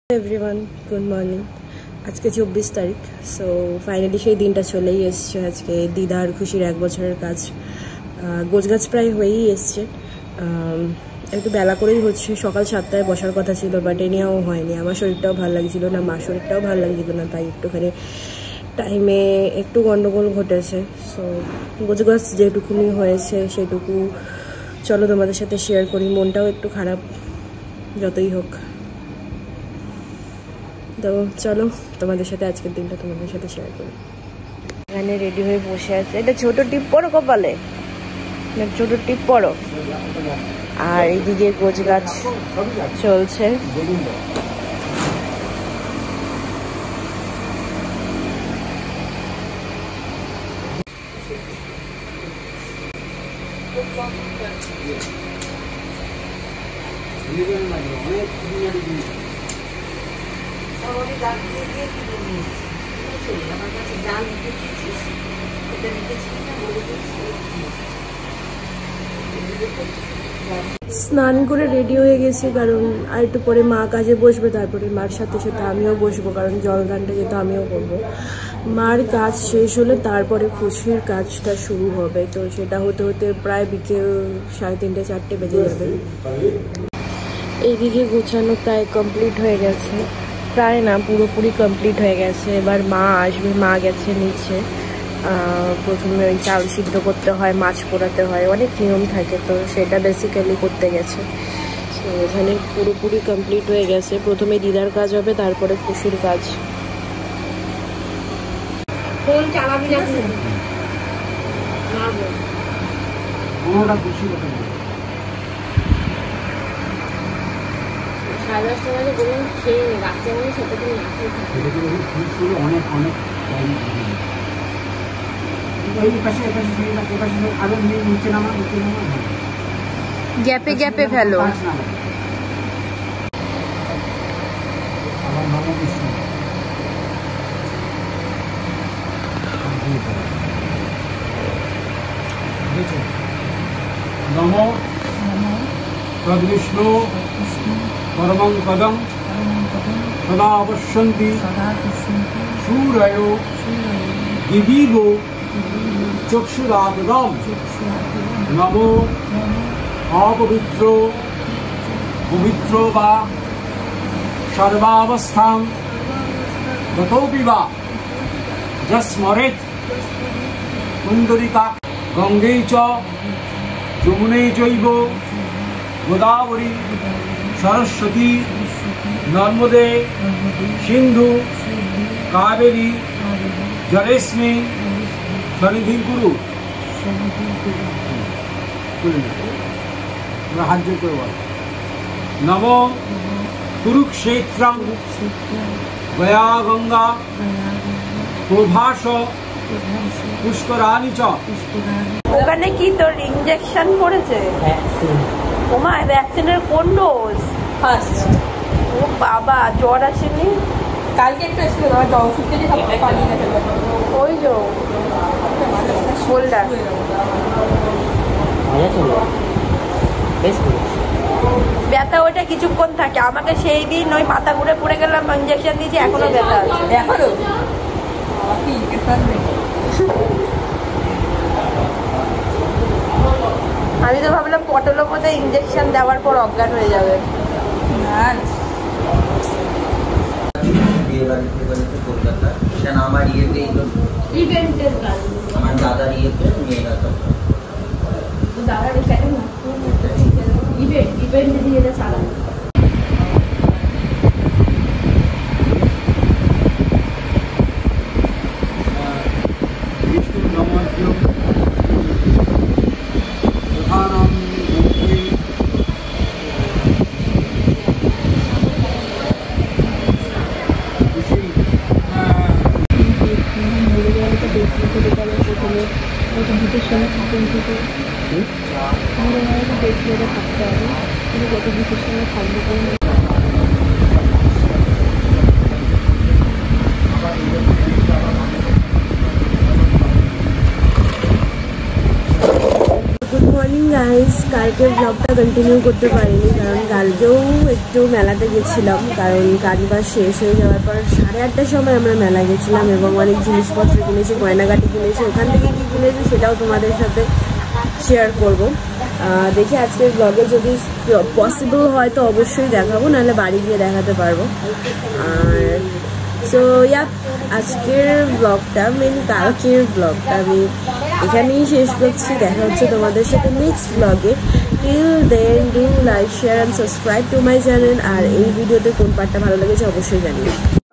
Everyone good morning. आज के 24 तारीख। सो फाइनली সেই দিনটা চলেই এসছে। আজকে দিদার খুশির 1 বছরের কাজ গোছগাছ প্রায় হয়েই এসছে। একটু বেলা করেই হচ্ছে। সকাল 7টায় বসার কথা ছিল, বাট এনেও হয়নি। আমার শরীরটাও ভালো লাগছিল না, মার শরীরটাও ভালো লাগছিল না, তাই একটুখানি টাইমে একটু গন্ডগোল ঘটেছে। সো গোছগাছ যেটুকুনি হয়েছে সেটুকু চলো তোমাদের সাথে শেয়ার করি। মনটাও একটু খারাপ, যতই হোক। তো চলো তোমাদের সাথে আজকের দিনটা তোমাদের সাথে শেয়ার করি। এখানে রেডি হয়ে বসে আছে। এটা ছোট টিপ পড়ো কপালে, ছোট টিপ পড়ো। আর এইদিকে গোছগাছ চলছে। স্নান করে রেডি হয়ে গেছি, কারণ আর একটু পরে মা কাজে বসবে, তারপরে মার সাথে সাথে আমিও বসবো, কারণ জলদানটা যেহেতু আমিও করবো। মার কাজ শেষ হলে তারপরে খুশির কাজটা শুরু হবে। তো সেটা হতে হতে প্রায় বিকেল 3:30 4টে বেজে যাবে। এইদিকে গোছানো প্রায় কমপ্লিট হয়ে গেছে, প্রায় না পুরোপুরি কমপ্লিট হয়ে গেছে। এবার মা আসবে, মা গেছে নিচে। প্রথমে ওই চাল সিদ্ধ করতে হয়, মাছ পোড়াতে হয়, অনেক নিয়ম থাকে, তো সেটা বেসিক্যালি করতে গেছে। তো এখানে পুরোপুরি কমপ্লিট হয়ে গেছে। প্রথমে দিদার কাজ হবে, তারপরে খুশির কাজ। ফোন চালাবি না গ্যাপে গ্যাপে ফেলো। नमो तद्विष्णु परमं पदं सदा पश्यन्ति सूरयो दिवीगो चक्षुराददं नमो अपवित्रो पवित्रो वा सर्वावस्थां गतोऽपि वा यस्मरेत् कुन्दरिका गंगे च यमुने चैव गोदावरी सरस्वती नर्मदे सिंधु कावेरी जलेस्मिन् सन्निधिं कुरु। नमो कुरुक्षेत्रं गया गंगा प्रभास पुष्कराणि च। ওখানে কি তোর ইনজেকশন করেছে? ওমা ভ্যাকসিনের কোন ডোজ? ফার্স্ট। ও বাবা, জ্বর আসেনি? কালকে একটু এসেছিল, আমার জ্বর ওষুধ খেয়ে সব পালিয়ে গেছে। ওই যে শোল্ডার ব্যথা, ওইটা কিছুক্ষণ থাকে। আমাকে সেই দিন ওই মাথা ঘুরে পড়ে গেলাম, ইনজেকশন দিয়েছি, এখনো ব্যথা আছে। এখনো আমি তো ভাবলাম পটলের মধ্যে ইনজেকশন দেওয়ার পর অজ্ঞান হয়ে যাবে। কলকাতা আমার ইয়েতে ইভেন্টের কাজ, আমার দাদার ইয়েতে নিয়ে গেছে। দাদার ইভেন্ট দিয়ে চালানো। Good morning guys. কালকে ব্লগটা কন্টিনিউ করতে পারিনি, কারণ কালকেও একটু মেলাতে গেছিলাম, কারণ কাজবাজ শেষ হয়ে যাওয়ার পর 8:30টার সময় আমরা মেলা গেছিলাম এবং অনেক জিনিসপত্র কিনেছি, গয়নাগাটি কিনেছি। ওখান থেকে কী কিনেছি সেটাও তোমাদের সাথে শেয়ার করব। দেখি আজকের ব্লগে যদি পসিবল হয় তো অবশ্যই দেখাবো, নাহলে বাড়ি গিয়ে দেখাতে পারবো। আর সো আজকের ব্লগটা কালকের ব্লগটা আমি এখানেই শেষ করছি। দেখা হচ্ছে তোমাদের সাথে নেক্সট ব্লগে। Till then do like, share and subscribe to my channel. আর এই ভিডিওতে কোন পার্টটা ভালো লেগেছে অবশ্যই জানিও।